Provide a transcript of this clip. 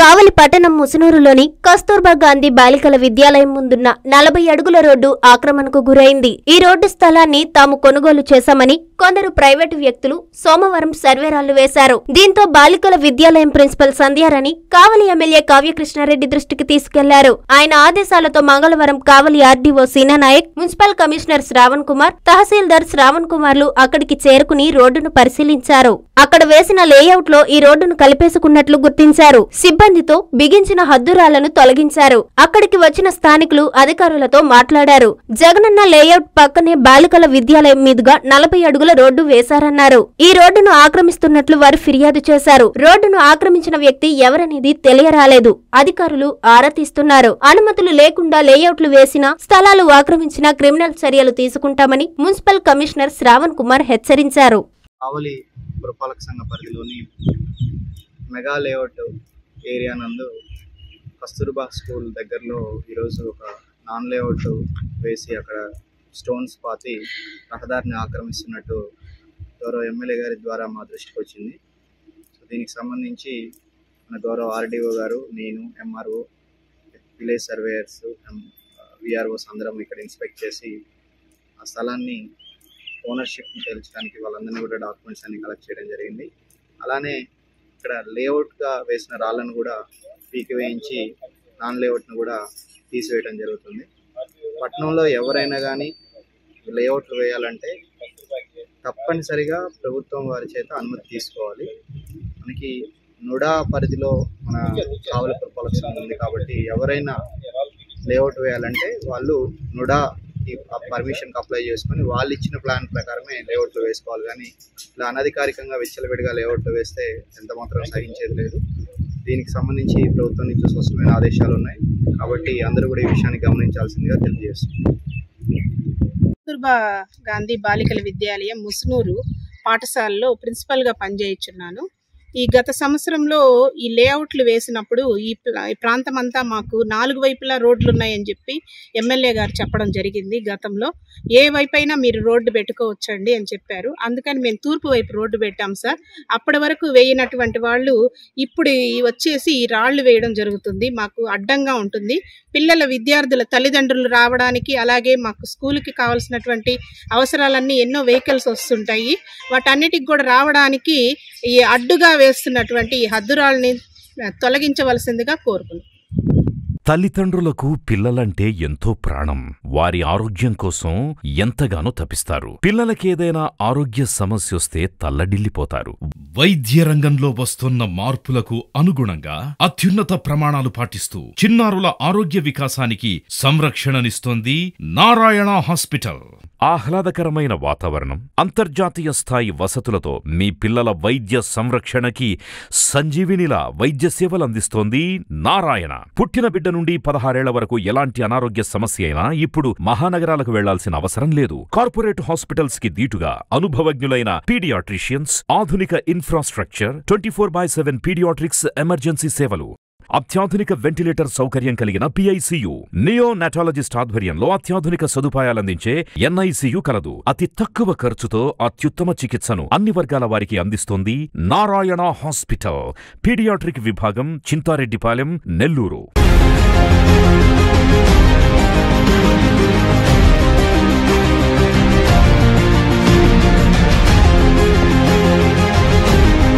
కావలి పట్టణం ముసునూరులోని కస్తూర్బా గాంధీ బాలికల విద్యాలయం ముందున్న 40 అడుగుల రోడ్డు ఆక్రమణకు గురైంది. ఈ రోడ్డు స్థలాన్ని తాము కొనుగోలు చేశామని కొందరు ప్రైవేటు వ్యక్తులు సోమవారం సర్వేరాళ్లు వేశారు. దీంతో బాలికల విద్యాలయం ప్రిన్సిపల్ సంధ్యారాణి కావలి ఎమ్మెల్యే కావ్యకృష్ణారెడ్డి దృష్టికి తీసుకెళ్లారు. ఆయన ఆదేశాలతో మంగళవారం Kavali RDO Seena Nayak, municipal commissioner Shravan Kumar, తహసీల్దార్ శ్రావణ్ కుమార్లు అక్కడికి చేరుకుని రోడ్డును పరిశీలించారు. అక్కడ వేసిన లేఅవుట్ లో ఈ రోడ్డును కలిపేసుకున్నట్లు గుర్తించారు. సిబ్బందితో బిగించిన హద్దురాలను తొలగించారు. అక్కడికి వచ్చిన స్థానికులు అధికారులతో మాట్లాడారు. జగనన్న లేఅవుట్ పక్కనే బాలికల విద్యాలయం మీదుగా 40 అడుగుల రోడ్డు వేశారన్నారు. ఈ రోడ్డును ఆక్రమిస్తున్నట్లు వారు ఫిర్యాదు చేశారు. రోడ్డును ఆక్రమించిన వ్యక్తి ఎవరనేది తెలియరాలేదు. అధికారులు ఆరా తీస్తున్నారు. అనుమతులు లేకుండా లేఅవుట్లు వేసిన స్థలాలు ఆక్రమించిన క్రిమినల్ చర్యలు తీసుకుంటామని మున్సిపల్ కమిషనర్ శ్రావణ్ కుమార్ హెచ్చరించారు. కావలి పురపాలక సంఘ పరిధిలోని మెగా లేఅవుట్ ఏరియా నందు కస్తూర్బా స్కూల్ దగ్గరలో ఈరోజు ఒక నాన్ లేఅవుట్ వేసి అక్కడ స్టోన్స్ పాతి రహదారిని ఆక్రమిస్తున్నట్టు గౌరవ ఎమ్మెల్యే గారి ద్వారా మా దృష్టికి వచ్చింది. సో దీనికి సంబంధించి మన గౌరవ ఆర్డీఓ గారు, నేను, ఎంఆర్ఓ, విలేజ్ సర్వేయర్స్, విఆర్ఓస్ అందరం ఇక్కడ ఇన్స్పెక్ట్ చేసి ఆ స్థలాన్ని ఓనర్షిప్ని తెలుసుకోవడానికి వాళ్ళందరినీ కూడా డాక్యుమెంట్స్ అన్ని కలెక్ట్ చేయడం జరిగింది. అలానే ఇక్కడ లేఅవుట్గా వేసిన రాళ్ళను కూడా పీకి వేయించి నాన్ లేఅవుట్ను కూడా తీసివేయడం జరుగుతుంది. పట్టణంలో ఎవరైనా కానీ లేఅవుట్లు వేయాలంటే తప్పనిసరిగా ప్రభుత్వం వారి చేత అనుమతి తీసుకోవాలి. మనకి నుడా పరిధిలో మన కావలి పురపాలక సంఘం ఉంది కాబట్టి ఎవరైనా లేఅవుట్ వేయాలంటే వాళ్ళు నుడా ఈ పర్మిషన్కి అప్లై చేసుకొని వాళ్ళు ఇచ్చిన ప్లాన్ ప్రకారమే లేఅవుట్లు వేసుకోవాలి. కానీ ఇలా అనధికారికంగా విచ్చలవిడిగా లేఅవుట్లు వేస్తే ఎంత మాత్రం సహించేది లేదు. దీనికి సంబంధించి ప్రభుత్వం నుంచి స్పష్టమైన ఆదేశాలు ఉన్నాయి కాబట్టి అందరూ కూడా ఈ విషయాన్ని గమనించాల్సిందిగా తెలియజేస్తున్నారు. కస్తూర్బా గాంధీ బాలికల విద్యాలయం ముసునూరు పాఠశాలలో ప్రిన్సిపల్గా పనిచేయుచున్నాను. ఈ గత సంవత్సరంలో ఈ లేఅవుట్లు వేసినప్పుడు ఈ ప్రాంతం అంతా మాకు 4 వైపులా రోడ్లు ఉన్నాయని చెప్పి ఎమ్మెల్యే గారు చెప్పడం జరిగింది. గతంలో ఏ వైపైనా మీరు రోడ్డు పెట్టుకోవచ్చండి అని చెప్పారు. అందుకని మేము తూర్పు వైపు రోడ్డు పెట్టాం సార్. అప్పటి వరకు వేయనటువంటి వాళ్ళు ఇప్పుడు వచ్చేసి ఈ రాళ్లు వేయడం జరుగుతుంది. మాకు అడ్డంగా ఉంటుంది. పిల్లల విద్యార్థుల తల్లిదండ్రులు రావడానికి, అలాగే మాకు స్కూల్కి కావాల్సినటువంటి అవసరాలన్నీ ఎన్నో వెహికల్స్ వస్తుంటాయి. వాటన్నిటికి కూడా రావడానికి ఈ అడ్డుగా వేస్తున్నటువంటి ఈ హద్దురాల్ని తొలగించవలసిందిగా కోరుకుంటున్నాను. తల్లిదండ్రులకు పిల్లలంటే ఎంతో ప్రాణం. వారి ఆరోగ్యం కోసం ఎంతగానో తపిస్తారు. పిల్లలకేదైనా ఆరోగ్య సమస్యొస్తే తల్లడిల్లిపోతారు. వైద్య రంగంలో వస్తున్న మార్పులకు అనుగుణంగా అత్యున్నత ప్రమాణాలు పాటిస్తూ చిన్నారుల ఆరోగ్య వికాసానికి సంరక్షణనిస్తోంది నారాయణ హాస్పిటల్. ఆహ్లాదకరమైన వాతావరణం, అంతర్జాతీయ స్థాయి వసతులతో మీ పిల్లల వైద్య సంరక్షణకి సంజీవినిలా వైద్య సేవలందిస్తోంది నారాయణ. పుట్టిన బిడ్డ నుండి 16 ఏళ్ల వరకు ఎలాంటి అనారోగ్య సమస్య అయినా ఇప్పుడు మహానగరాలకు వెళ్లాల్సిన అవసరం లేదు. కార్పొరేట్ హాస్పిటల్స్ కి దీటుగా అనుభవజ్ఞులైన పీడియాట్రిషియన్స్, ఆధునిక ఇన్ఫ్రాస్ట్రక్చర్, 24/7 పీడియాట్రిక్స్ ఎమర్జెన్సీ సేవలు, అత్యాధునిక వెంటిలేటర్ సౌకర్యం కలిగిన పిఐసియు, నియోనాటాలజిస్ట్ ఆధ్వర్యంలో అత్యాధునిక సదుపాయాలందించే ఎన్ఐసియు కలదు. అతి తక్కువ ఖర్చుతో అత్యుత్తమ చికిత్సను అన్ని వర్గాల వారికి అందిస్తోంది నారాయణ హాస్పిటల్. పీడియాట్రిక్ విభాగం, చింతారెడ్డిపాలెం, నెల్లూరు.